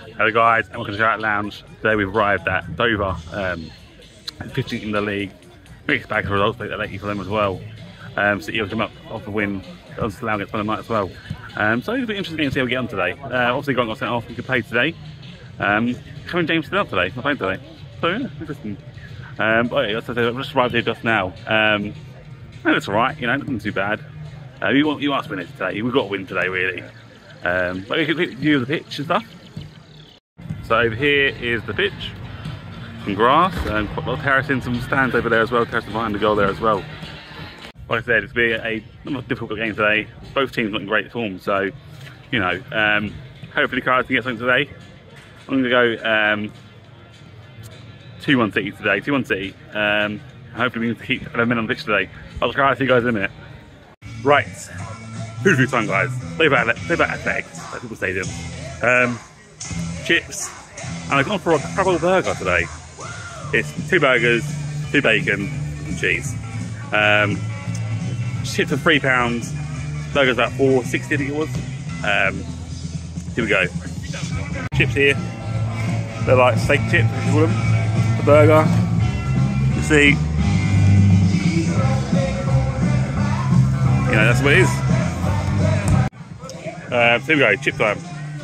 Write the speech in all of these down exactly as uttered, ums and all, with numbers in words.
Hello guys, and welcome to Shout Lounge. Today we've arrived at Dover, um, fifteenth in the league. Mixed bag of results, they're lucky for them as well. Um, City will come up off the win on Slough against Monday night as well. Um, so it'll be interesting to see how we get on today. Uh, obviously, Grant got sent off, we could play today. Um, Kevin James still out today, not playing today. So yeah, interesting. Um, but yeah, I've just arrived here just now. Um, and it's alright, you know, nothing too bad. Uh, you want you want to win it today. We've got to win today, really. Um, but we can view the pitch and stuff. So over here is the pitch, some grass, and quite a lot of terracing, some stands over there as well, terracing behind the goal there as well. Like I said, it's been a not a difficult game today. Both teams not in great form, so you know, um, hopefully Cardiff can get something today. I'm going to go um, two one City today, two one City. Um, hopefully we can keep them in on the pitch today. I'll try to see you guys in a minute. Right, food review time, guys. Play about play about Athletics at Liverpool Stadium. Um, chips, and I've gone for a Crabble burger today. It's two burgers, two bacon, and cheese. Um, chips are three pounds. Burgers about four sixty, I think it was. Um, here we go. Chips here. They're like steak chips, if you call them. The burger. You see. You know, that's what it is. Uh, so here we go, chip time.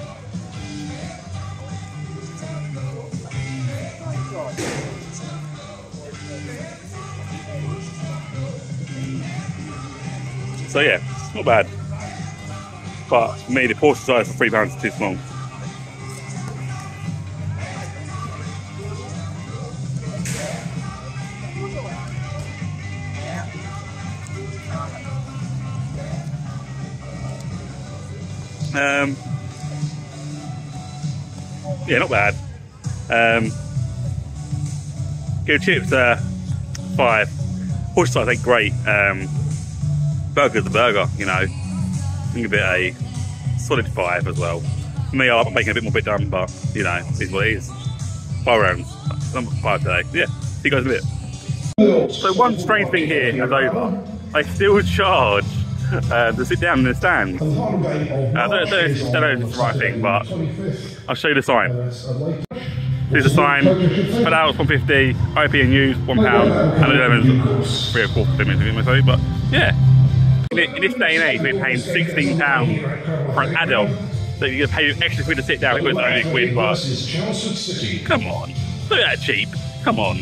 So yeah, it's not bad. But for me, the portion size for three pounds is too small. Um, yeah, not bad. Um, Go chips, uh, five. Portion size ain't great. Um, burger's a burger, you know. I think a bit a solid five as well. For me, I'm making a bit more bit done, but you know, it is what it is. Five rounds, number five today. Yeah, see you guys in a bit. So one strange thing here at Dover, I still charge uh, to sit down in the stand. Uh, I don't, don't, I don't know if it's the right thing, but I'll show you the sign. There's a sign, for adults one fifty, I P and U's one pound, and eleven's three or four minutes, but yeah. In this day and age, we're paying sixteen pounds for an adult, so you're going to pay extra quid to sit down. It's only a quid, but come on, not that cheap. Come on.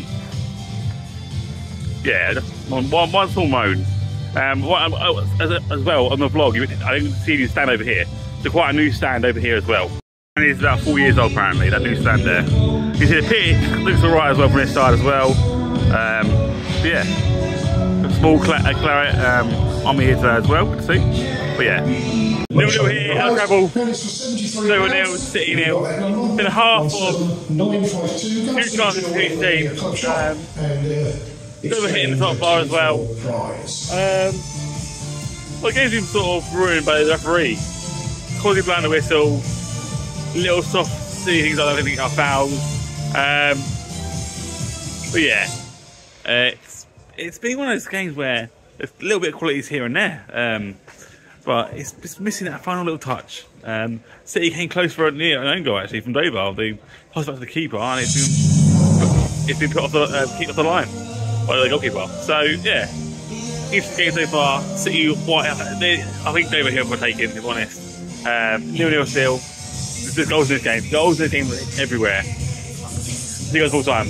Yeah, just one, one, one small moan. Um, as, as well on the vlog, I didn't see you stand over here. So quite a new stand over here as well. And it's about four years old apparently, that new stand there. You see the pitch looks alright as well from this side as well. Um, yeah, a small cla uh, claret um, on me here today as well, good to see. But yeah, nil nil here, El Crabble, nil nil, City nil. Been a half of two chances for each team. Um, bit of a hit in the top bar as well. Um, well, the game's been sort of ruined by the referee. Causing blowing the whistle. Little soft silly things like that, I think are fouls. Um, but yeah, uh, it's, it's been one of those games where there's a little bit of qualities here and there, um, but it's, it's missing that final little touch. Um, City came close for a near an own goal actually from Dover. They passed back to the keeper and it's been it's been put off the uh, kicked off the line by the goalkeeper. So yeah, interesting game so far. City quite, they, I think Dover here for taking, if I'm honest. Um, nil nil still. There's goals in this game. Goals in this game everywhere. See you guys full time.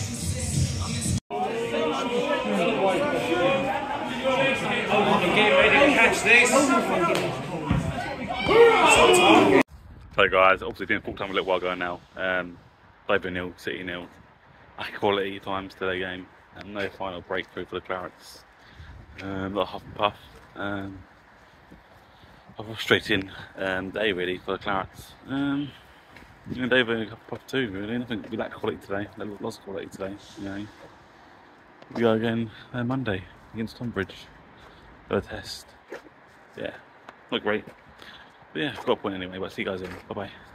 So guys, obviously been full time a little while ago now. Um, Dover nil, City nil. High quality times to the game. And no final breakthrough for the Clarets. Um, a lot of huff and puff. Um, A frustrating um, day really for the Clarets. Um, you know, Dover a couple of two really. I think we lack quality today. They lost quality today. You know, we go again uh, Monday against Tonbridge for a test. Yeah, not great. But yeah, I've got a point anyway. But see you guys in. Bye bye.